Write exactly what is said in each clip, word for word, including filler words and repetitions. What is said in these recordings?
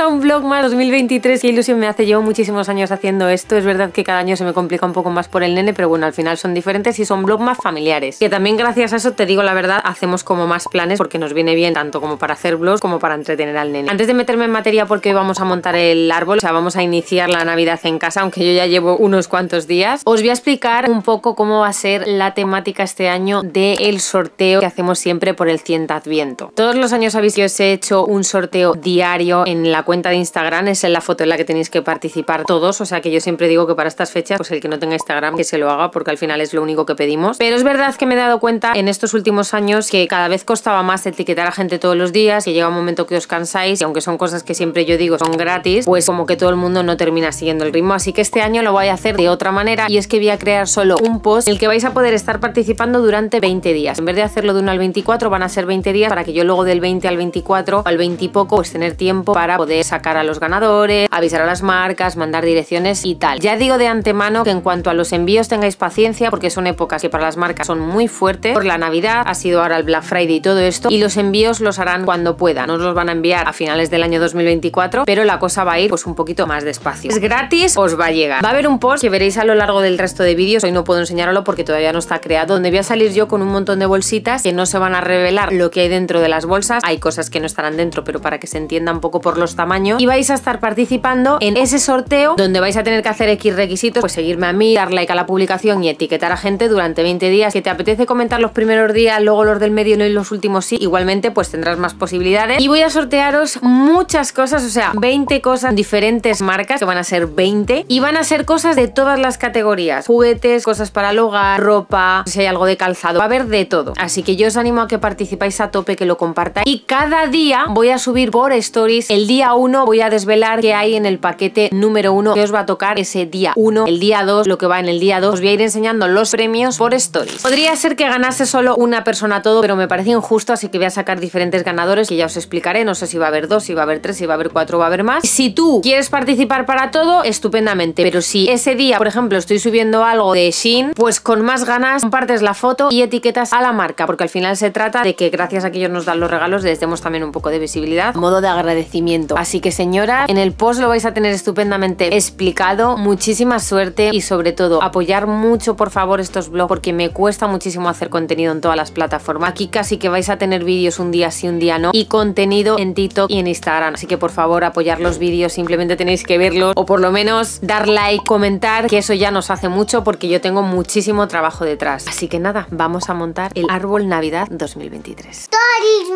a un vlog más dos mil veintitrés. Qué ilusión me hace, llevo muchísimos años haciendo esto. Es verdad que cada año se me complica un poco más por el nene, pero bueno, al final son diferentes y son vlogs más familiares. Que también gracias a eso, te digo la verdad, hacemos como más planes porque nos viene bien tanto como para hacer vlogs como para entretener al nene. Antes de meterme en materia, porque hoy vamos a montar el árbol, o sea, vamos a iniciar la Navidad en casa, aunque yo ya llevo unos cuantos días, os voy a explicar un poco cómo va a ser la temática este año del sorteo que hacemos siempre por el cien Adviento. Todos los años sabéis que os he hecho un sorteo diario en la cuenta de Instagram, es en la foto en la que tenéis que participar todos, o sea que yo siempre digo que para estas fechas, pues el que no tenga Instagram que se lo haga, porque al final es lo único que pedimos. Pero es verdad que me he dado cuenta en estos últimos años que cada vez costaba más etiquetar a gente todos los días, que llega un momento que os cansáis y aunque son cosas que siempre yo digo son gratis, pues como que todo el mundo no termina siguiendo el ritmo. Así que este año lo voy a hacer de otra manera, y es que voy a crear solo un post en el que vais a poder estar participando durante veinte días. En vez de hacerlo de uno al veinticuatro, van a ser veinte días, para que yo luego del veinte al veinticuatro, al veinte y poco, pues tener tiempo para poder sacar a los ganadores, avisar a las marcas, mandar direcciones y tal. Ya digo de antemano que en cuanto a los envíos tengáis paciencia, porque son épocas que para las marcas son muy fuertes. Por la Navidad ha sido ahora el Black Friday y todo esto, y los envíos los harán cuando puedan. No os los van a enviar a finales del año dos mil veinticuatro, pero la cosa va a ir pues un poquito más despacio. Es gratis, os va a llegar. Va a haber un post que veréis a lo largo del resto de vídeos. Hoy no puedo enseñarlo porque todavía no está creado, donde voy a salir yo con un montón de bolsitas que no se van a revelar lo que hay dentro de las bolsas. Hay cosas que no estarán dentro, pero para que se entienda un poco por los tamaños, y vais a estar participando en ese sorteo, donde vais a tener que hacer X requisitos, pues seguirme a mí, dar like a la publicación y etiquetar a gente durante veinte días. Que te apetece comentar los primeros días, luego los del medio no, y los últimos sí, igualmente pues tendrás más posibilidades. Y voy a sortearos muchas cosas, o sea, veinte cosas, diferentes marcas, que van a ser veinte, y van a ser cosas de todas las categorías: juguetes, cosas para el hogar, ropa, si hay algo de calzado, va a haber de todo. Así que yo os animo a que participáis a tope, que lo compartáis, y cada día voy a subir por stories. El día uno voy a desvelar qué hay en el paquete número uno que os va a tocar ese día uno, el día dos, lo que va en el día dos. Os voy a ir enseñando los premios por stories. Podría ser que ganase solo una persona todo, pero me parece injusto, así que voy a sacar diferentes ganadores que ya os explicaré. No sé si va a haber dos, si va a haber tres, si va a haber cuatro, va a haber más. Si tú quieres participar para todo, estupendamente, pero si ese día, por ejemplo, estoy subiendo algo de Shein, pues con más ganas compartes la foto y etiquetas a la marca, porque al final se trata de que gracias a que ellos nos dan los regalos les demos también un poco de visibilidad, modo de agradecimiento. Así que señora, en el post lo vais a tener estupendamente explicado. Muchísima suerte, y sobre todo apoyar mucho por favor estos vlogs, porque me cuesta muchísimo hacer contenido en todas las plataformas. Aquí casi que vais a tener vídeos un día sí, un día no, y contenido en TikTok y en Instagram. Así que por favor apoyar los vídeos, simplemente tenéis que verlos, o por lo menos dar like, comentar, que eso ya nos hace mucho, porque yo tengo muchísimo trabajo detrás. Así que nada, vamos a montar el árbol Navidad dos mil veintitrés. Toris,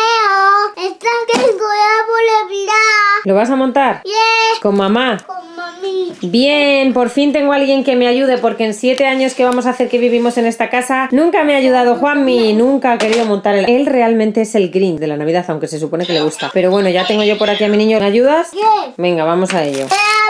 Romeo, están que el árbol Navidad. ¿Lo vas a montar? Yeah. ¿Con mamá? Con mami. Bien, por fin tengo a alguien que me ayude, porque en siete años que vamos a hacer que vivimos en esta casa nunca me ha ayudado Juanmi, nunca ha querido montar el... Él realmente es el Grinch de la Navidad, aunque se supone que le gusta. Pero bueno, ya tengo yo por aquí a mi niño. ¿Me ayudas? Yeah. Venga, vamos a ello.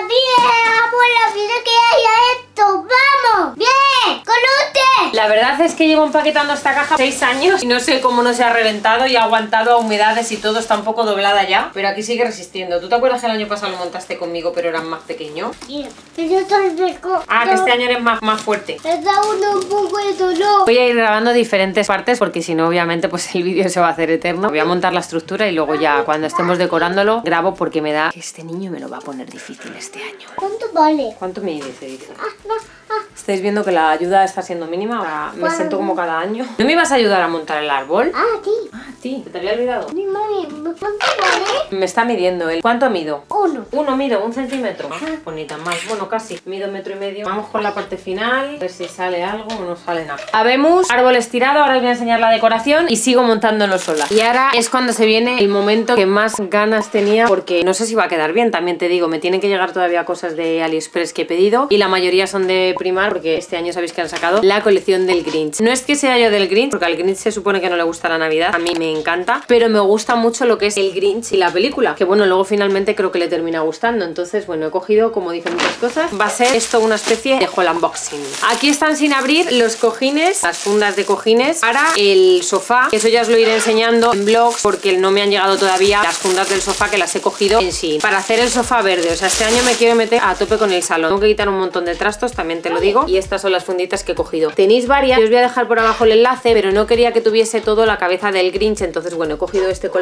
Abuela, mira que haya esto. ¡Vamos! ¡Bien! ¡Con usted! La verdad es que llevo empaquetando esta caja seis años y no sé cómo no se ha reventado, y ha aguantado a humedades y todo, está un poco doblada ya, pero aquí sigue resistiendo. ¿Tú te acuerdas que el año pasado lo montaste conmigo, pero eras más pequeño? Sí, pero tal vez... Ah, que este año eres más, más fuerte. Está uno un poco de dolor. Voy a ir grabando diferentes partes, porque si no obviamente pues el vídeo se va a hacer eterno. Voy a montar la estructura y luego ya cuando estemos decorándolo grabo, porque me da que este niño me lo va a poner difícil este año. ¿Cuánto vale? ¿Cuánto me dice? dice? Ah, no, ah. ¿Estáis viendo que la ayuda está siendo mínima? Ahora me siento como cada año. ¿No me ibas a ayudar a montar el árbol? Ah, sí. Ah, sí. ¿Te había olvidado? Mi mami, ¿cuánto vale? Me está midiendo él. ¿Cuánto mido? Uno. Uno mido, un centímetro. Ah, pues ni tan más. Bueno, casi. Mido metro y medio. Vamos con la parte final. A ver si sale algo o no sale nada. Habemos árbol estirado. Ahora os voy a enseñar la decoración y sigo montándolo sola. Y ahora es cuando se viene el momento que más ganas tenía, porque no sé si va a quedar bien. También te digo, me tienen que llegar todavía cosas de AliExpress que he pedido, y la mayoría son de Primark, porque este año sabéis que han sacado la colección del Grinch. No es que sea yo del Grinch, porque al Grinch se supone que no le gusta la Navidad. A mí me encanta, pero me gusta mucho lo que es el Grinch y la película, que bueno, luego finalmente creo que le termina gustando. Entonces bueno, he cogido como diferentes cosas. Va a ser esto una especie de haul unboxing. Aquí están sin abrir los cojines, las fundas de cojines para el sofá, que eso ya os lo iré enseñando en vlogs, porque no me han llegado todavía las fundas del sofá, que las he cogido en sí, para hacer el sofá verde. O sea, este año me quiero meter a tope con el salón. Tengo que quitar un montón de trastos, también te lo digo, y estas son las funditas que he cogido. Tenéis varias, os voy a dejar por abajo el enlace, pero no quería que tuviese todo la cabeza del Grinch, entonces bueno, he cogido este con la mano en la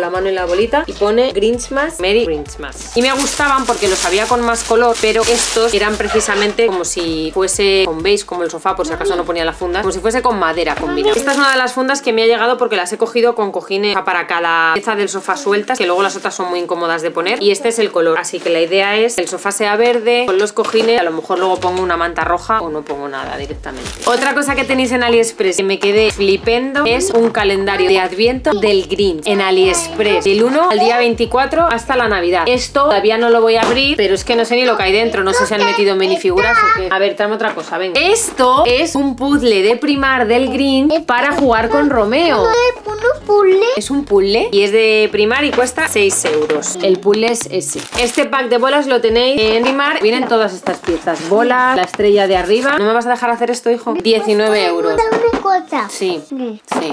la bolita y pone Grinchmas, Merry Grinchmas. Y me gustaban porque los había con más color, pero estos eran precisamente como si fuese con beige, como el sofá, por si acaso no ponía la funda, como si fuese con madera combinada. Esta es una de las fundas que me ha llegado porque las he cogido con cojines para cada pieza del sofá sueltas, que luego las otras son muy incómodas de poner, y este es el color. Así que la idea es que el sofá sea verde con los cojines, a lo mejor luego pongo una manta roja o no pongo nada directamente. Otra cosa que tenéis en AliExpress que me quedé flipendo es un calendario de Adviento del Grinch en AliExpress, del uno al día veinticuatro hasta la Navidad. Esto todavía no lo voy a abrir, pero es que no sé ni lo que hay dentro, no sé si han metido minifiguras o qué. A ver, tráeme otra cosa, venga. Esto es un puzzle de Primar del Grinch para jugar con Romeo. Es un puzzle y es de Primar y cuesta seis euros. El puzzle es ese. Este pack de bolas lo tenéis en Primar. Vienen todas estas piezas. Bola, la estrella de arriba. ¿No me vas a dejar hacer esto, hijo? diecinueve euros. Sí, sí,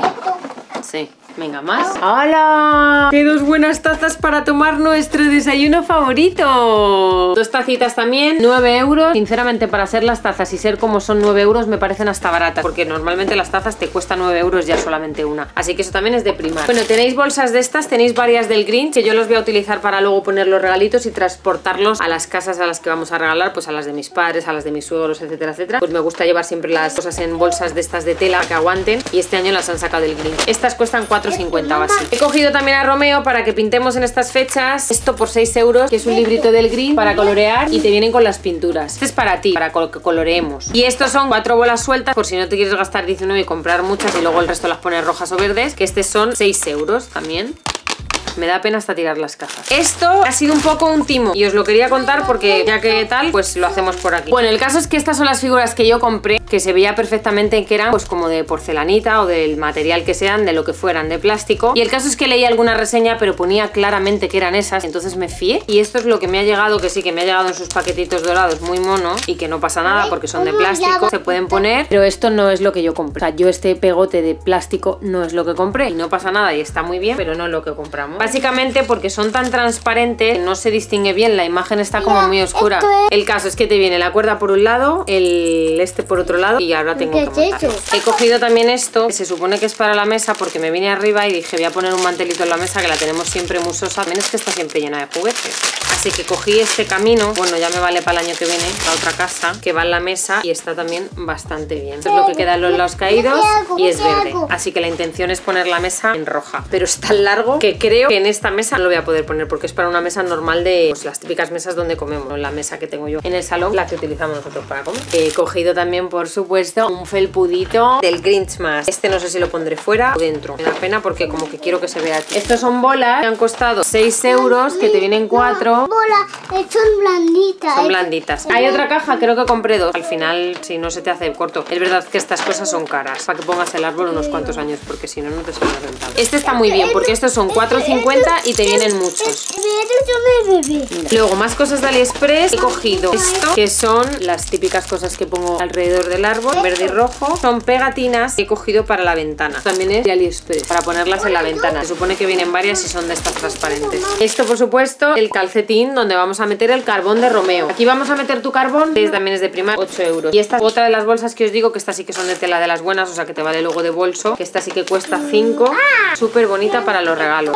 sí. Venga, más. ¡Hala! ¡Qué dos buenas tazas para tomar nuestro desayuno favorito! Dos tacitas también, nueve euros. Sinceramente, para ser las tazas y ser como son nueve euros, me parecen hasta baratas, porque normalmente las tazas te cuestan nueve euros ya solamente una. Así que eso también es de Primar. Bueno, tenéis bolsas de estas, tenéis varias del Grinch, que yo los voy a utilizar para luego poner los regalitos y transportarlos a las casas a las que vamos a regalar, pues a las de mis padres, a las de mis suegros, etcétera, etcétera. Pues me gusta llevar siempre las cosas en bolsas de estas de tela que aguanten, y este año las han sacado del Grinch. Estas cuestan cuatro cincuenta o así. He cogido también a Romeo para que pintemos en estas fechas. Esto por seis euros, que es un librito del Grinch para colorear, y te vienen con las pinturas. Este es para ti, para que coloreemos. Y estos son cuatro bolas sueltas, por si no te quieres gastar diecinueve y comprar muchas y luego el resto las pones rojas o verdes, que estos son seis euros también. Me da pena hasta tirar las cajas. Esto ha sido un poco un timo y os lo quería contar porque ya que tal, pues lo hacemos por aquí. Bueno, el caso es que estas son las figuras que yo compré, que se veía perfectamente que eran pues como de porcelanita o del material que sean, de lo que fueran, de plástico. Y el caso es que leí alguna reseña, pero ponía claramente que eran esas, entonces me fié. Y esto es lo que me ha llegado, que sí, que me ha llegado en sus paquetitos dorados muy mono y que no pasa nada porque son de plástico, se pueden poner, pero esto no es lo que yo compré. O sea, yo este pegote de plástico no es lo que compré y no pasa nada y está muy bien, pero no es lo que compramos. Básicamente porque son tan transparentes que no se distingue bien, la imagen está como muy oscura. El caso es que te viene la cuerda por un lado, el este por otro lado, y ahora tengo que montarlo. He cogido también esto, que se supone que es para la mesa, porque me vine arriba y dije voy a poner un mantelito en la mesa, que la tenemos siempre muy sosa, también es que está siempre llena de juguetes. Así que cogí este camino, bueno, ya me vale para el año que viene, la otra casa, que va en la mesa y está también bastante bien. Esto es lo que queda en los lados caídos y es verde. Así que la intención es poner la mesa en roja, pero es tan largo que creo que en esta mesa no lo voy a poder poner porque es para una mesa normal de pues, las típicas mesas donde comemos. La mesa que tengo yo en el salón, la que utilizamos nosotros para comer. He cogido también, por supuesto, un felpudito del Grinchmas. Este no sé si lo pondré fuera o dentro. Me da pena porque como que quiero que se vea aquí. Estos son bolas que han costado seis euros, que te vienen cuatro. Bolas, son blanditas. Son blanditas. Hay otra caja, creo que compré dos. Al final, si no se te hace corto. Es verdad que estas cosas son caras. Para que pongas el árbol unos cuantos años, porque si no, no te sale rentable. Este está muy bien porque estos son cuatro cincuenta y te vienen muchos. Mira. Luego, más cosas de AliExpress. He cogido esto, que son las típicas cosas que pongo alrededor del árbol, verde y rojo. Son pegatinas que he cogido para la ventana. También es de AliExpress, para ponerlas en la ventana. Se supone que vienen varias y son de estas transparentes. Esto, por supuesto, el calcetín donde vamos a meter el carbón de Romeo. Aquí vamos a meter tu carbón, que también es de Primar, ocho euros. Y esta es otra de las bolsas que os digo, que estas sí que son de tela de las buenas, o sea que te vale luego de bolso, que esta sí que cuesta cinco. Súper bonita para los regalos.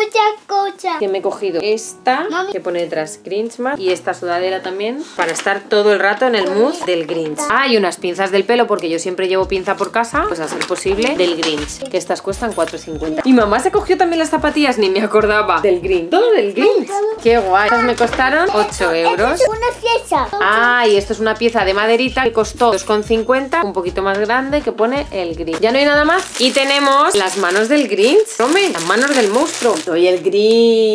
Que me he cogido esta, que pone detrás Grinchmas, y esta sudadera también, para estar todo el rato en el mood del Grinch. Ah, y unas pinzas del pelo, porque yo siempre llevo pinza por casa, pues a ser posible, del Grinch, que estas cuestan cuatro cincuenta. Y mamá se cogió también las zapatillas, ni me acordaba, del Grinch. Todo del Grinch. Qué guay. Estas me costaron ocho euros. Una pieza. Ah, y esto es una pieza de maderita que costó dos con cincuenta, un poquito más grande, que pone el Grinch. Ya no hay nada más. Y tenemos las manos del Grinch. Tome, las manos del monstruo. Soy el Grinch.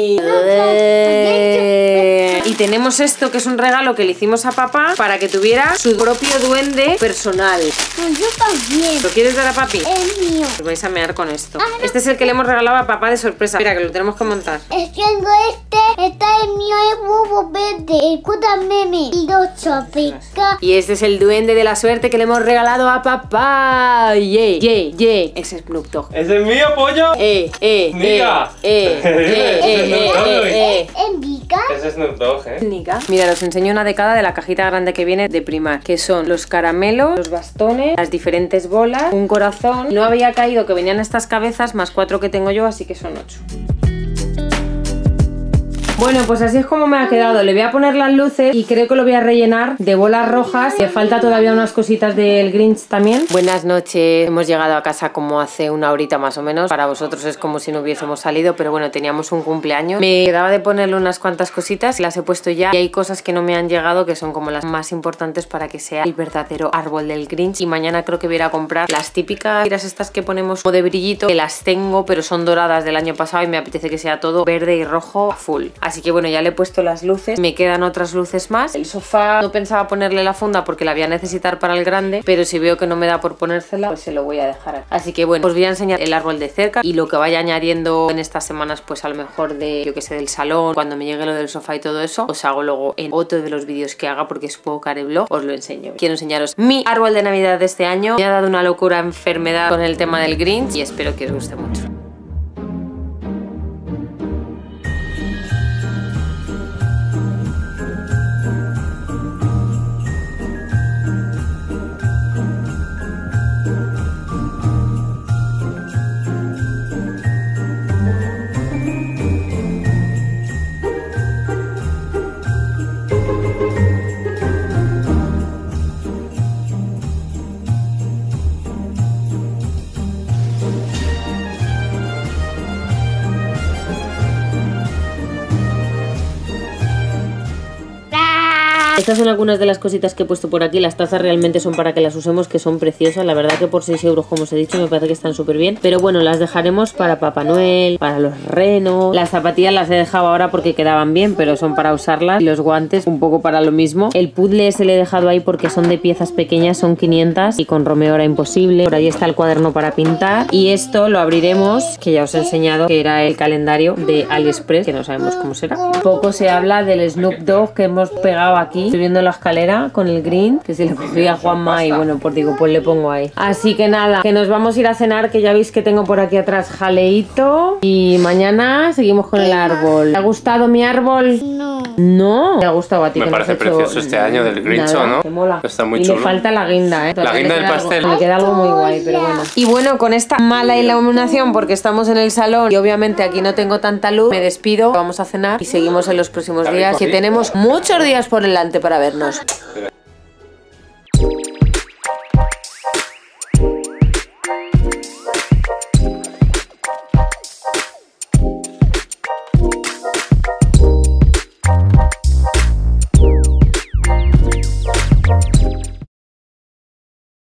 Y tenemos esto, que es un regalo que le hicimos a papá para que tuviera su propio duende personal. Pues yo también. ¿Lo quieres dar a papi? Es mío. Os vais a mear con esto. Este es el que le hemos regalado a papá de sorpresa. Mira, que lo tenemos que montar. Es que tengo este, este es mío, es bobo verde, el cuta meme y dos chapica. Y este es el duende de la suerte que le hemos regalado a papá. Yay, yay, yay. Ese es Snoop Dogg. ¡Ese es mío, pollo! Eh, eh, Nica. eh, eh, eh, eh, eh, eh. ¿En Vika? Ese es Snoop Dogg, ¿eh? Nica. Mira, os enseño una de cada de la cajita grande que viene de Primar, que son los caramelos, los bastones, las diferentes bolas, un corazón. No había caído que venían estas cabezas más cuatro que tengo yo, así que son ocho. Bueno, pues así es como me ha quedado. Le voy a poner las luces y creo que lo voy a rellenar de bolas rojas. Me falta todavía unas cositas del Grinch también. Buenas noches. Hemos llegado a casa como hace una horita más o menos. Para vosotros es como si no hubiésemos salido, pero bueno, teníamos un cumpleaños. Me quedaba de ponerle unas cuantas cositas y las he puesto ya. Y hay cosas que no me han llegado que son como las más importantes para que sea el verdadero árbol del Grinch. Y mañana creo que voy a ir a comprar las típicas tiras estas que ponemos como de brillito, que las tengo, pero son doradas del año pasado y me apetece que sea todo verde y rojo full. Así que bueno, ya le he puesto las luces. Me quedan otras luces más. El sofá no pensaba ponerle la funda porque la voy a necesitar para el grande, pero si veo que no me da por ponérsela, pues se lo voy a dejar. Así que bueno, os voy a enseñar el árbol de cerca y lo que vaya añadiendo en estas semanas, pues a lo mejor de, yo que sé, del salón, cuando me llegue lo del sofá y todo eso, os hago luego en otro de los vídeos que haga, porque supongo que haré vlog, os lo enseño. Quiero enseñaros mi árbol de Navidad de este año. Me ha dado una locura enfermedad con el tema del Grinch y espero que os guste mucho. Estas son algunas de las cositas que he puesto por aquí. Las tazas realmente son para que las usemos, que son preciosas. La verdad que por seis euros, como os he dicho, me parece que están súper bien. Pero bueno, las dejaremos para Papá Noel, para los renos. Las zapatillas las he dejado ahora porque quedaban bien, pero son para usarlas. Y los guantes un poco para lo mismo. El puzzle se le he dejado ahí porque son de piezas pequeñas, son quinientas. Y con Romeo era imposible. Por ahí está el cuaderno para pintar. Y esto lo abriremos, que ya os he enseñado, que era el calendario de AliExpress, que no sabemos cómo será. Poco se habla del Snoop Dogg que hemos pegado aquí, subiendo la escalera con el green, que se le cogía a Juanma y bueno, pues digo, pues le pongo ahí. Así que nada, que nos vamos a ir a cenar, que ya veis que tengo por aquí atrás jaleíto y mañana seguimos con el árbol. ¿Te ha gustado mi árbol? No. No. ¿Te ha gustado a ti? Me que parece no has hecho precioso este año del Grinch, ¿no? Que mola. Está muy y chulo. le falta la guinda, ¿eh? La guinda del algo, pastel. le queda algo muy guay, pero bueno. Y bueno, con esta mala iluminación, porque estamos en el salón y obviamente aquí no tengo tanta luz, me despido, vamos a cenar y seguimos en los próximos días, que tenemos muchos días por delante para vernos.